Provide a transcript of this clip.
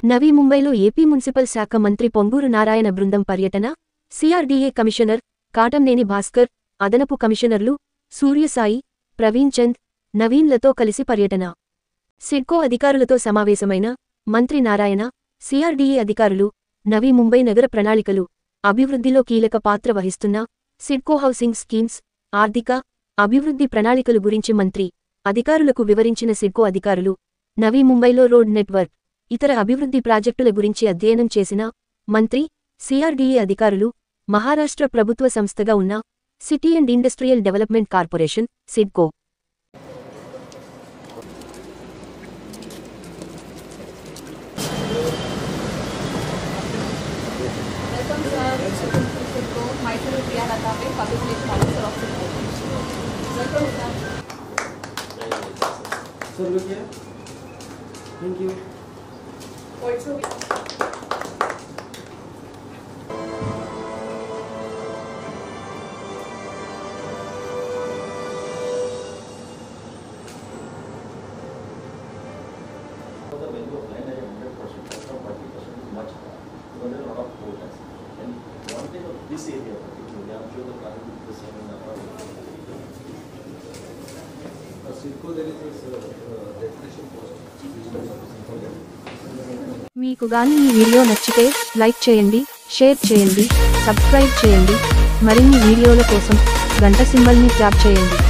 నవీ ముంబైలో AP municipal శాఖ మంత్రి పొంగూరు నారాయణ బృందం పర్యటన, సిఆర్డీఏ కమిషనర్ కాటంనేని భాస్కర్, అదనపు కమిషనర్లు సూర్యసాయి, ప్రవీణ్ చంద్, నవీన్లతో కలిసి పర్యటన. సిడ్కో అధికారులతో సమావేశమైన మంత్రి నారాయణ, సిఆర్డీఏ అధికారులు నవీ ముంబై నగర ప్రణాళికలు అభివృద్ధిలో కీలక పాత్ర వహిస్తున్న సిడ్కో హౌసింగ్ స్కీమ్స్, ఆర్థిక అభివృద్ధి ప్రణాళికలు గురించి మంత్రి అధికారులకు వివరించిన సిడ్కో అధికారులు నవీ ముంబైలో రోడ్ నెట్వర్క్, ఇతర అభివృద్ధి ప్రాజెక్టుల గురించి అధ్యయనం చేసిన మంత్రి, సిఆర్డీఏ అధికారులు మహారాష్ట్ర ప్రభుత్వ సంస్థగా ఉన్న city and industrial development corporation CIDCO Sir, look here. Thank you. Also, the value of land at 100%, not 40%, is much higher. Because there are a lot of quotas. And one thing of this area, particularly, I'm sure the plan will be the same in other areas. Sidco, there is this definition post. మీకు గాని ఈ video నచ్చితే like చేయండి, share చేయండి, subscribe చేయండి. మరిన్ని వీడియోల కోసం గంట సింబల్ని ట్యాప్ చేయండి.